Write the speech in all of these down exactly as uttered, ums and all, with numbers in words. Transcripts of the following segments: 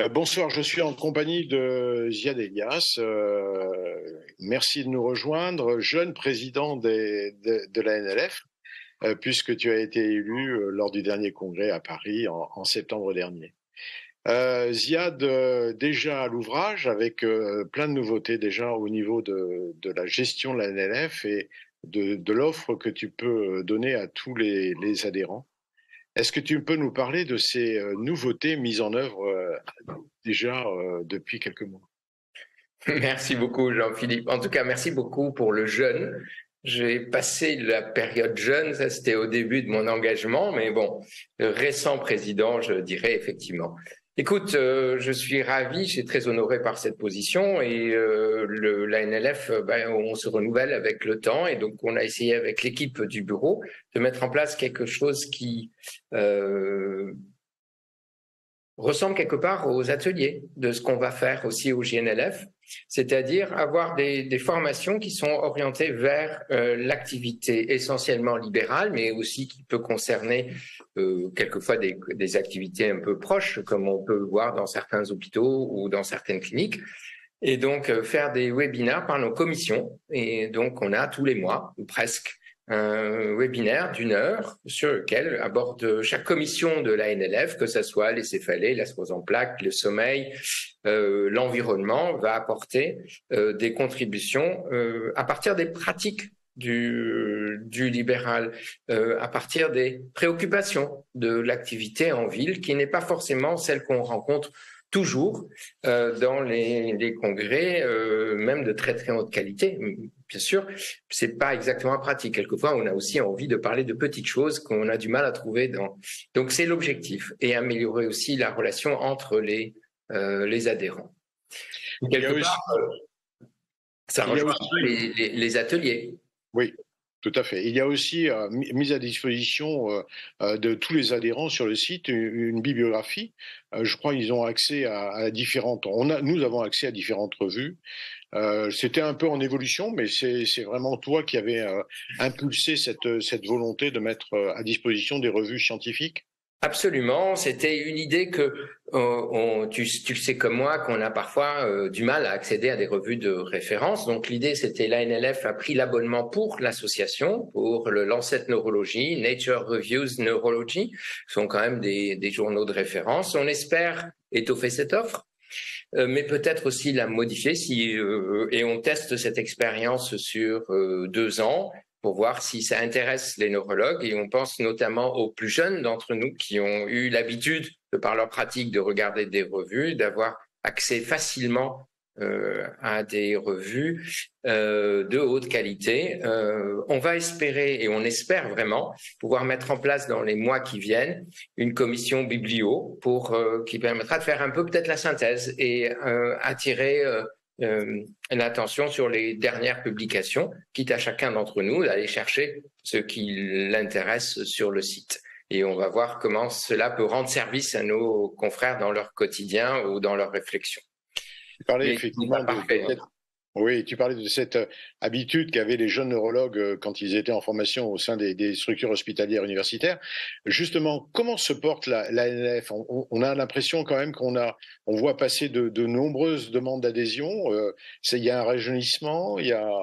Euh, bonsoir, je suis en compagnie de Ziad Elias. Euh, merci de nous rejoindre, jeune président des- de, de la N L F, euh, puisque tu as été élu euh, lors du dernier congrès à Paris en, en septembre dernier. Euh, Ziad, euh, déjà à l'ouvrage, avec euh, plein de nouveautés déjà au niveau de, de la gestion de la N L F et de, de l'offre que tu peux donner à tous les, les adhérents. Est-ce que tu peux nous parler de ces euh, nouveautés mises en œuvre euh, déjà euh, depuis quelques mois? Merci beaucoup, Jean-Philippe. En tout cas, merci beaucoup pour le jeune. J'ai passé la période jeune, ça c'était au début de mon engagement, mais bon, le récent président, je dirais effectivement. Écoute, euh, je suis ravi, je suis très honoré par cette position et euh, le, la N L F, euh, ben, on se renouvelle avec le temps et donc on a essayé avec l'équipe du bureau de mettre en place quelque chose qui euh, ressemble quelque part aux ateliers de ce qu'on va faire aussi au J N L F, c'est-à-dire avoir des, des formations qui sont orientées vers euh, l'activité essentiellement libérale, mais aussi qui peut concerner euh, quelquefois des, des activités un peu proches, comme on peut le voir dans certains hôpitaux ou dans certaines cliniques. Et donc, euh, faire des webinaires par nos commissions. Et donc, on a tous les mois, ou presque, un webinaire d'une heure sur lequel aborde chaque commission de la N L F, que ce soit les céphalées, la sclérose en plaques, le sommeil, euh, l'environnement, va apporter euh, des contributions euh, à partir des pratiques du, du libéral, euh, à partir des préoccupations de l'activité en ville, qui n'est pas forcément celle qu'on rencontre toujours euh, dans les, les congrès, euh, même de très très haute qualité. Bien sûr, c'est pas exactement pratique. Quelquefois, on a aussi envie de parler de petites choses qu'on a du mal à trouver dans. Donc, c'est l'objectif et améliorer aussi la relation entre les euh, les adhérents. Il y a Quelque aussi, part, euh, ça il y a rejoint aussi, les, les, les ateliers. oui, tout à fait. Il y a aussi euh, mis mise à disposition euh, euh, de tous les adhérents sur le site une, une bibliographie. Euh, je crois qu'ils ont accès à, à différentes. On a, nous avons accès à différentes revues. Euh, c'était un peu en évolution, mais c'est c'est vraiment toi qui avais euh, impulsé cette cette volonté de mettre euh, à disposition des revues scientifiques. Absolument, c'était une idée que euh, on, tu, tu le sais comme moi qu'on a parfois euh, du mal à accéder à des revues de référence. Donc l'idée c'était l'A N L F a pris l'abonnement pour l'association, pour le Lancet Neurology, Nature Reviews Neurology, qui sont quand même des, des journaux de référence. On espère étoffer cette offre, euh, mais peut-être aussi la modifier si euh, et on teste cette expérience sur euh, deux ans pour voir si ça intéresse les neurologues. Et on pense notamment aux plus jeunes d'entre nous qui ont eu l'habitude, de par leur pratique, de regarder des revues, d'avoir accès facilement euh, à des revues euh, de haute qualité. Euh, on va espérer, et on espère vraiment, pouvoir mettre en place dans les mois qui viennent une commission biblio pour euh, qui permettra de faire un peu peut-être la synthèse et euh, attirer euh, euh, l'attention sur les dernières publications, quitte à chacun d'entre nous d'aller chercher ce qui l'intéresse sur le site. Et on va voir comment cela peut rendre service à nos confrères dans leur quotidien ou dans leurs réflexions. Tu parlais Mais ce n'est pas effectivement de, de parfait. cette, oui, tu parlais de cette euh, habitude qu'avaient les jeunes neurologues euh, quand ils étaient en formation au sein des, des structures hospitalières universitaires. Justement, comment se porte la, la N L F? on, on a l'impression quand même qu'on a, on voit passer de, de nombreuses demandes d'adhésion. Euh, c'est- il y a un rajeunissement, il y a.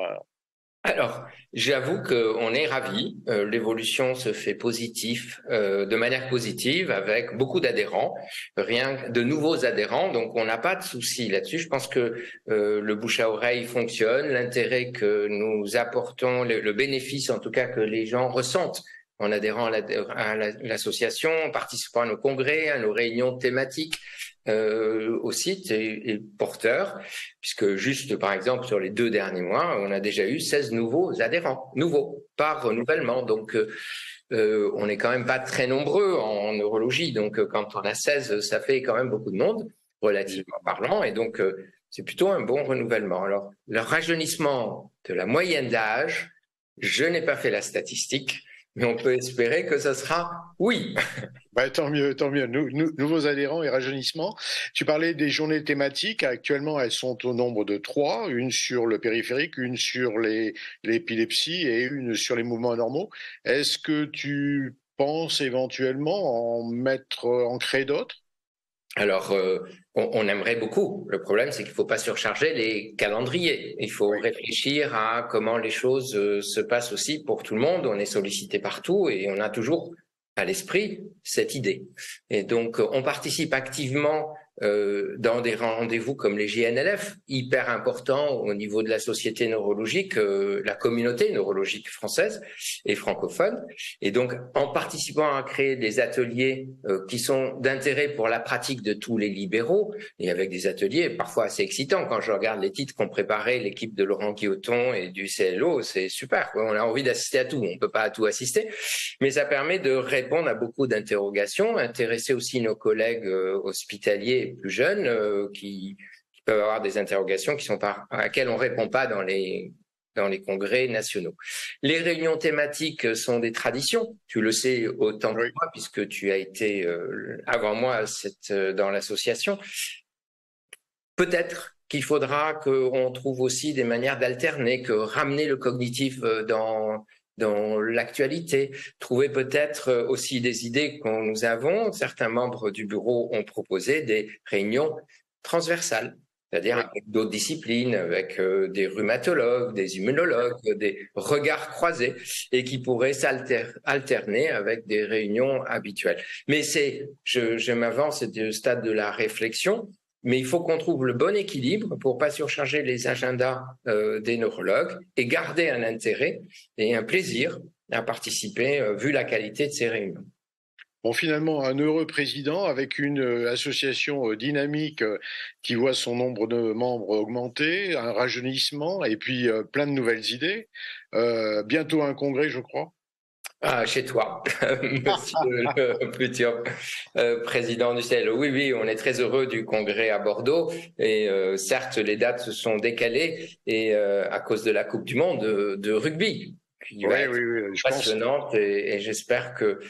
Alors, j'avoue qu'on est ravis. Euh, l'évolution se fait positif, euh, de manière positive, avec beaucoup d'adhérents, rien de nouveaux adhérents. Donc, on n'a pas de souci là-dessus. Je pense que euh, le bouche à oreille fonctionne, l'intérêt que nous apportons, le, le bénéfice en tout cas que les gens ressentent en adhérant à l'association, en participant à nos congrès, à nos réunions thématiques euh, au site est, est porteur, puisque juste par exemple sur les deux derniers mois, on a déjà eu seize nouveaux adhérents, nouveaux, par renouvellement. Donc euh, on n'est quand même pas très nombreux en neurologie, donc quand on a seize, ça fait quand même beaucoup de monde, relativement parlant, et donc euh, c'est plutôt un bon renouvellement. Alors le rajeunissement de la moyenne d'âge, je n'ai pas fait la statistique, mais on peut espérer que ça sera oui. Bah, tant mieux, tant mieux. Nou- nou- nouveaux adhérents et rajeunissement. Tu parlais des journées thématiques. Actuellement, elles sont au nombre de trois. Une sur le périphérique, une sur les, l'épilepsie et une sur les mouvements anormaux. Est-ce que tu penses éventuellement en mettre, en créer d'autres? Alors, euh, on, on aimerait beaucoup. Le problème, c'est qu'il ne faut pas surcharger les calendriers. Il faut oui. réfléchir à comment les choses euh, se passent aussi pour tout le monde. On est sollicité partout et on a toujours à l'esprit cette idée. Et donc, on participe activement euh, dans des rendez-vous comme les J N L F, hyper importants au niveau de la société neurologique, euh, la communauté neurologique française et francophone. Et donc, en participant à créer des ateliers euh, qui sont d'intérêt pour la pratique de tous les libéraux, et avec des ateliers parfois assez excitants, quand je regarde les titres qu'ont préparés l'équipe de Laurent Guilloton et du C L O, c'est super, on a envie d'assister à tout, on ne peut pas à tout assister, mais ça permet de répondre à beaucoup d'interrogations, intéresser aussi nos collègues euh, hospitaliers plus jeunes euh, qui, qui peuvent avoir des interrogations qui sont par, à laquelles on ne répond pas dans les, dans les congrès nationaux. Les réunions thématiques sont des traditions, tu le sais autant que oui. moi, puisque tu as été euh, avant moi cette, euh, dans l'association. Peut-être qu'il faudra qu'on trouve aussi des manières d'alterner, que ramener le cognitif dans... dans l'actualité, trouver peut-être aussi des idées que nous avons. Certains membres du bureau ont proposé des réunions transversales, c'est-à-dire oui. avec d'autres disciplines, avec euh, des rhumatologues, des immunologues, des regards croisés, et qui pourraient s'alterner avec des réunions habituelles. Mais c'est, je, je m'avance, c'est au stade de la réflexion. Mais il faut qu'on trouve le bon équilibre pour pas surcharger les agendas euh, des neurologues et garder un intérêt et un plaisir à participer euh, vu la qualité de ces réunions. Bon, finalement, un heureux président avec une euh, association euh, dynamique euh, qui voit son nombre de membres augmenter, un rajeunissement et puis euh, plein de nouvelles idées. Euh, bientôt un congrès, je crois. Ah, chez toi, monsieur le futur euh, président du C L O. Oui, oui, on est très heureux du congrès à Bordeaux. Et euh, certes, les dates se sont décalées et euh, à cause de la Coupe du Monde de, de rugby. Qui oui, va être oui, oui, je passionnante pense. et, et j'espère que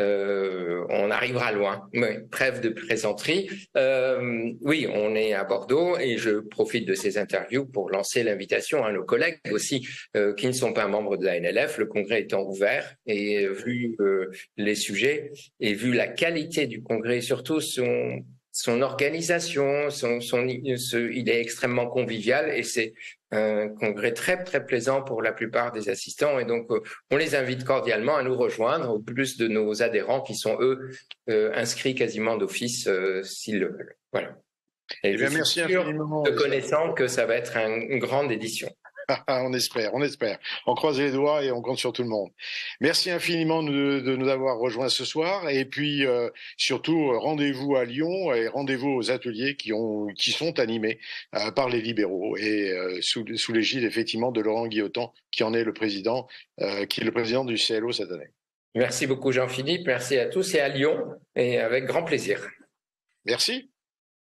euh, on arrivera loin. Mais, trêve de plaisanterie. Euh, oui, on est à Bordeaux et je profite de ces interviews pour lancer l'invitation à nos collègues aussi euh, qui ne sont pas membres de la N L F. Le congrès étant ouvert et vu euh, les sujets et vu la qualité du congrès, surtout son son organisation, son, son, ce, il est extrêmement convivial et c'est un congrès très très plaisant pour la plupart des assistants et donc euh, on les invite cordialement à nous rejoindre, au plus de nos adhérents qui sont eux euh, inscrits quasiment d'office euh, s'ils le veulent. Voilà. Et eh bien, merci infiniment. De connaissant que ça va être un, une grande édition. On espère, on espère. On croise les doigts et on compte sur tout le monde. Merci infiniment de, de nous avoir rejoints ce soir. Et puis, euh, surtout, rendez-vous à Lyon et rendez-vous aux ateliers qui, ont, qui sont animés euh, par les libéraux et euh, sous, sous l'égide, effectivement, de Laurent Guilloton, qui en est le président, euh, qui est le président du C L O cette année. Merci beaucoup, Jean-Philippe. Merci à tous et à Lyon. Et avec grand plaisir. Merci.